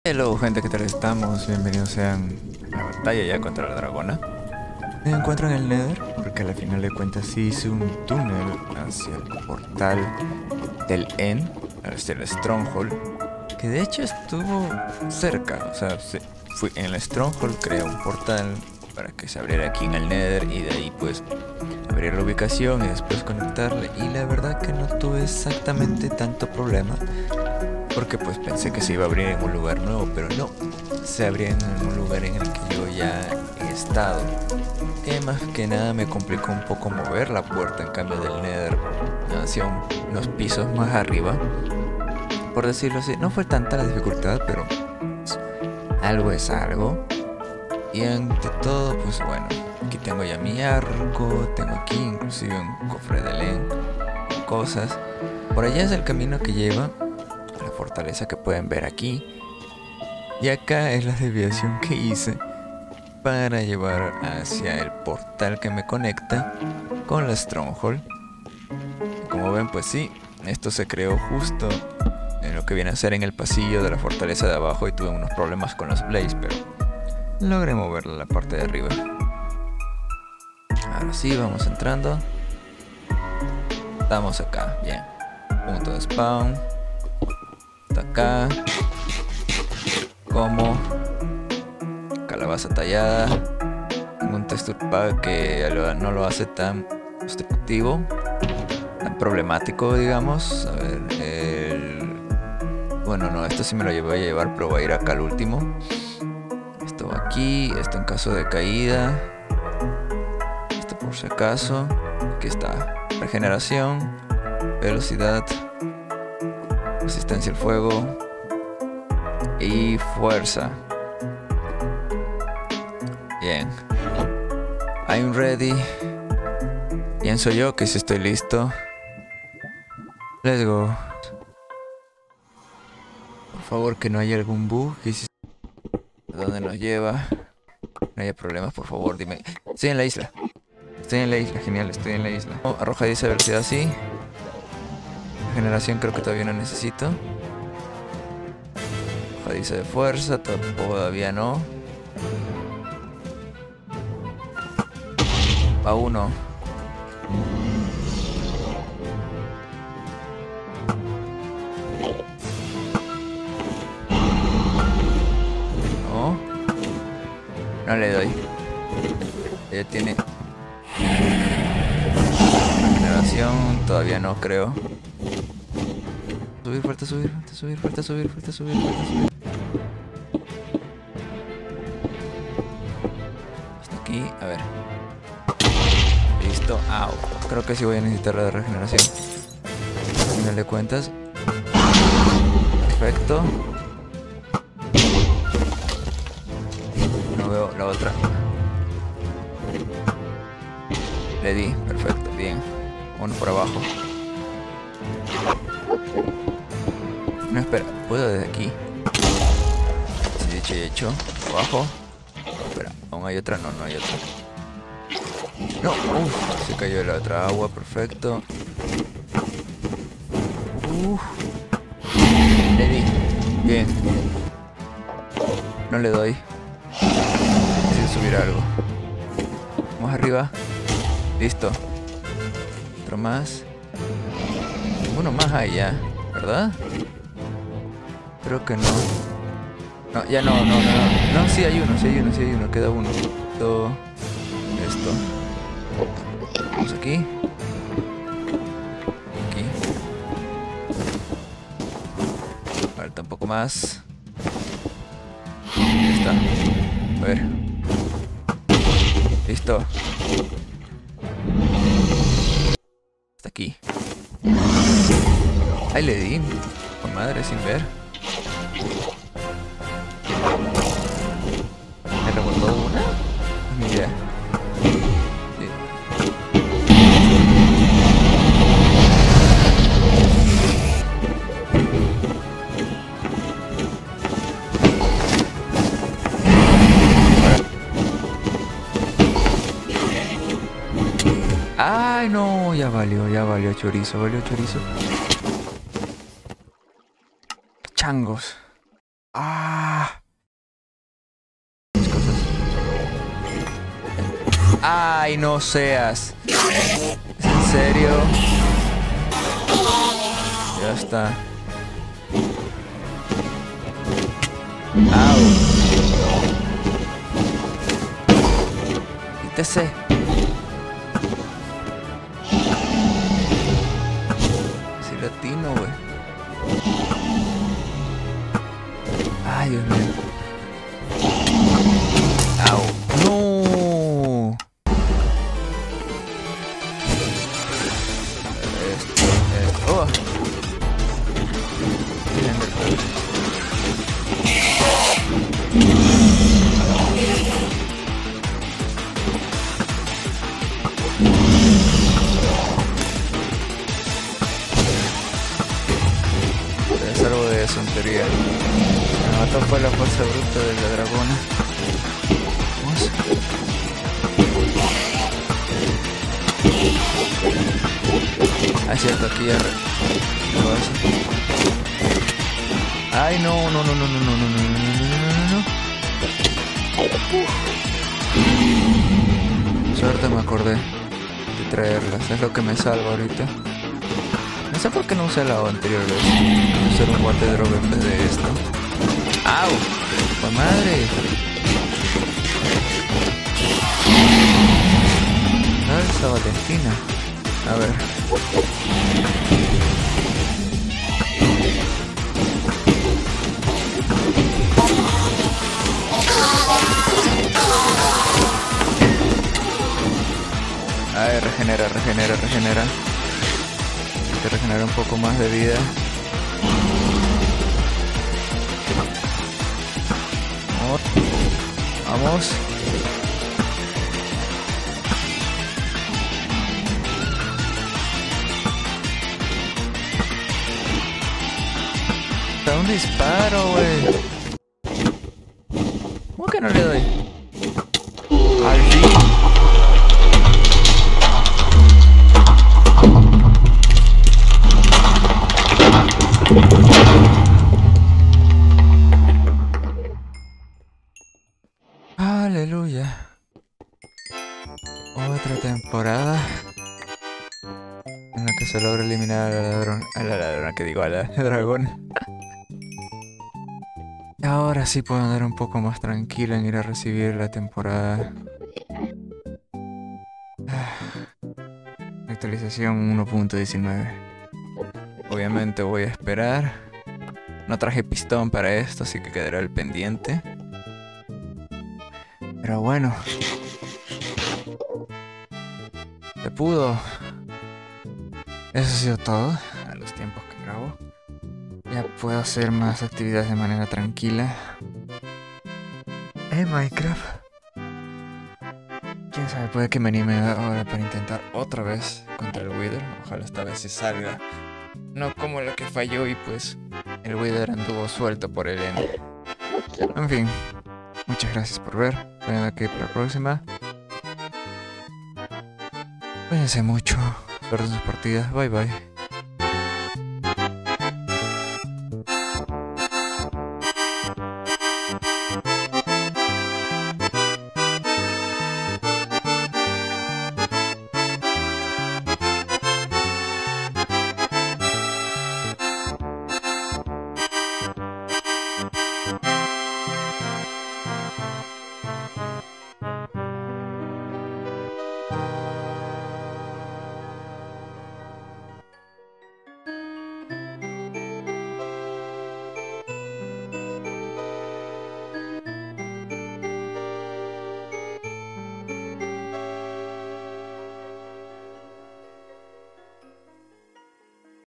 Hello gente, ¿qué tal estamos? Bienvenidos sean a la batalla ya contra la dragona. Me encuentro en el Nether porque al final de cuentas sí hice un túnel hacia el portal del End, hacia el Stronghold, que de hecho estuvo cerca. O sea, fui en el Stronghold, creé un portal para que se abriera aquí en el Nether y de ahí pues abrir la ubicación y después conectarle, y la verdad que no tuve exactamente tanto problema porque pues pensé que se iba a abrir en un lugar nuevo, pero no, se abría en un lugar en el que yo ya he estado. Que más que nada me complicó un poco mover la puerta en cambio del Nether hacia unos pisos más arriba, por decirlo así. No fue tanta la dificultad, pero pues, algo es algo. Y ante todo, pues bueno, aquí tengo ya mi arco, tengo aquí inclusive un cofre de Len, cosas. Por allá es el camino que lleva a la fortaleza que pueden ver aquí. Y acá es la desviación que hice para llevar hacia el portal que me conecta con la Stronghold. Y como ven, pues sí, esto se creó justo en lo que viene a ser en el pasillo de la fortaleza de abajo, y tuve unos problemas con los Blaze, pero logré moverla a la parte de arriba. Ahora sí, vamos entrando. Estamos acá, bien. Punto de spawn. Está acá. Como calabaza tallada. Tengo un texture pack que no lo hace tan destructivo, tan problemático, digamos. A ver, bueno, no, esto sí me lo voy a llevar, pero voy a ir acá al último. Esto va aquí, esto en caso de caída. Esto por si acaso. Aquí está. Regeneración, velocidad, resistencia al fuego y fuerza. Bien. I'm ready. Pienso yo que si estoy listo. Let's go. Por favor, que no haya algún bug. ¿A dónde nos lleva? No haya problemas, por favor, dime. Estoy en la isla. Estoy en la isla, genial, estoy en la isla. Oh, arrojadiza velocidad, sí. Regeneración creo que todavía no necesito. Arrojadiza de fuerza, todavía no. Va uno. No. No le doy. Ella tiene regeneración, todavía no creo. Subir, fuerte, subir, fuerte, subir, fuerte, subir, fuerte, subir, fuerte, subir. Hasta aquí, a ver. Listo, au. Creo que sí voy a necesitar la de regeneración. Al final de cuentas. Perfecto. No veo la otra. Le di, perfecto, bien. Uno por abajo. No, espera, puedo desde aquí. Sí, dicho y hecho. Abajo. Espera, aún hay otra, no hay otra. No, se cayó la otra agua, perfecto. Le di, bien. No le doy. Necesito subir algo. Vamos arriba. Listo. Otro más. Uno más allá, ¿verdad? Creo que no. No, ya no. No, sí hay uno. Queda uno. Esto. Vamos aquí. Aquí. Falta un poco más. Ahí está. A ver. Listo. Hasta aquí. Ahí le di. Con madre, sin ver. ¿Me rebotó una? Ni idea. Sí. Ay, no, ya valió chorizo, changos. Ah. ¡Ay, no seas! ¿Es en serio? Ya está. ¡Au! Quítese. Si latino, güey. Ay, Dios mío. ¡Au! ¡No! ¡Oh! Es algo de sontería. Me mató fue la fuerza bruta de la dragona. Vamos. Ah, es cierto, aquí ya lo hace. Ay, no, no, no, no, no, no, no, no, no, no, no, no. Suerte me acordé de traerlas, es lo que me salva ahorita. No sé por qué no usé la anterior vez. Voy a usar un guante de droga en vez de esto. ¡Au! ¡Pues madre! Salsa Valentina. A ver. Ay, regenera, regenera, regenera. Hay que regenerar un poco más de vida. Vamos. Da un disparo, güey. ¿Cómo que no le doy? Al fin. Aleluya. Otra temporada en la que se logra eliminar a la ladrona, que digo, a la dragona. Y ahora sí puedo andar un poco más tranquilo en ir a recibir la temporada. Actualización 1.19. Obviamente voy a esperar. No traje pistón para esto, así que quedará al pendiente. Pero bueno. Se pudo. Eso ha sido todo. A los tiempos que grabo. Ya puedo hacer más actividades de manera tranquila. En Minecraft. Quién sabe, puede que me anime ahora para intentar otra vez contra el Wither. Ojalá esta vez sí salga. No como lo que falló y pues el Wither anduvo suelto por el Ender. En fin. Muchas gracias por ver. Vayan aquí para la próxima. Cuídense mucho. Suerte en sus partidas. Bye bye.